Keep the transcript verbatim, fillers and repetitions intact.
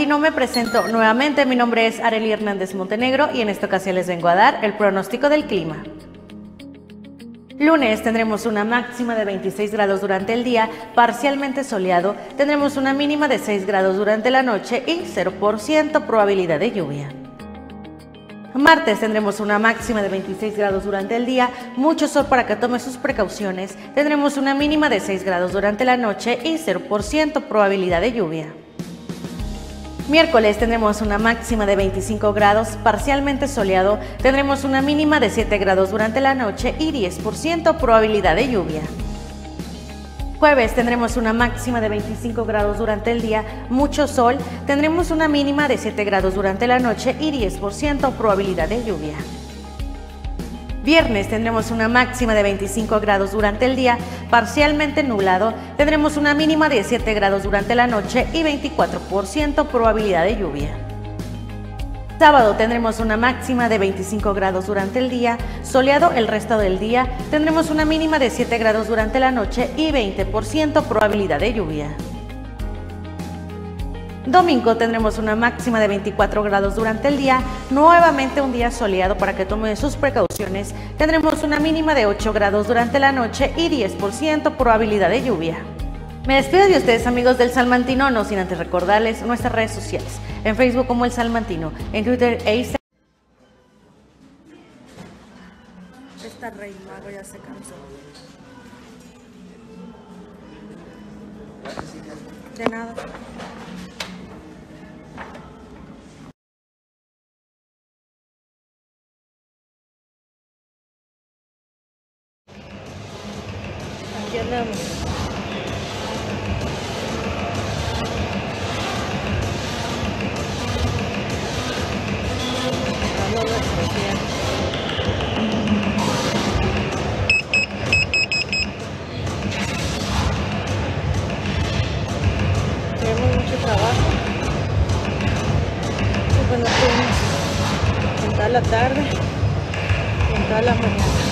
Salmantino, me presento nuevamente. Mi nombre es Arely Hernández Montenegro y en esta ocasión les vengo a dar el pronóstico del clima. Lunes tendremos una máxima de veintiséis grados durante el día, parcialmente soleado. Tendremos una mínima de seis grados durante la noche y cero por ciento probabilidad de lluvia. Martes tendremos una máxima de veintiséis grados durante el día, mucho sol para que tome sus precauciones. Tendremos una mínima de seis grados durante la noche y cero por ciento probabilidad de lluvia. Miércoles tendremos una máxima de veinticinco grados, parcialmente soleado. Tendremos una mínima de siete grados durante la noche y diez por ciento probabilidad de lluvia. Jueves tendremos una máxima de veinticinco grados durante el día, mucho sol. Tendremos una mínima de siete grados durante la noche y diez por ciento probabilidad de lluvia. Viernes tendremos una máxima de veinticinco grados durante el día, parcialmente nublado. Tendremos una mínima de siete grados durante la noche y veinticuatro por ciento probabilidad de lluvia. Sábado tendremos una máxima de veinticinco grados durante el día, soleado el resto del día. Tendremos una mínima de siete grados durante la noche y veinte por ciento probabilidad de lluvia. Domingo tendremos una máxima de veinticuatro grados durante el día, nuevamente un día soleado para que tomen sus precauciones. Tendremos una mínima de ocho grados durante la noche y diez por ciento probabilidad de lluvia. Me despido de ustedes, amigos del Salmantino, no sin antes recordarles nuestras redes sociales, en Facebook como El Salmantino, en Twitter e Instagram. Esta rey mago ya se cansó. De nada. Aquí andamos. Tenemos mucho trabajo. Y bueno, pudimos en toda la tarde y en toda la mañana.